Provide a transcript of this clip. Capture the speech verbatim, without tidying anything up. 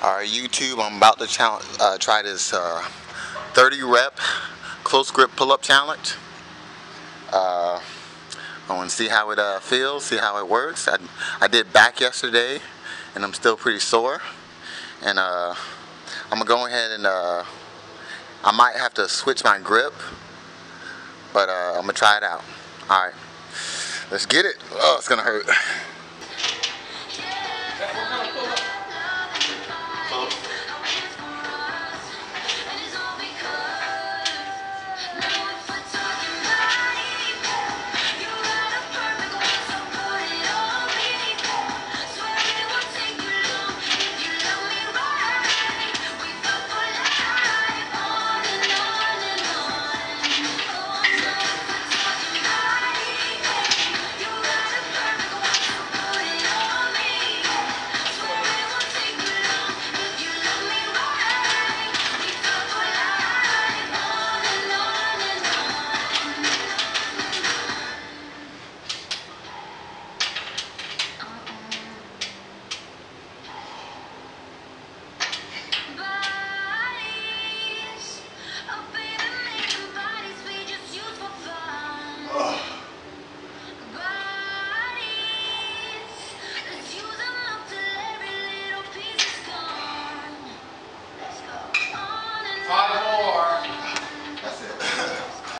Alright YouTube, I'm about to challenge, uh, try this uh, thirty rep close grip pull-up challenge. Uh, I want to see how it uh, feels, see how it works. I, I did back yesterday and I'm still pretty sore. And uh, I'm going to go ahead and uh, I might have to switch my grip, but uh, I'm going to try it out. Alright, let's get it. Oh, it's going to hurt.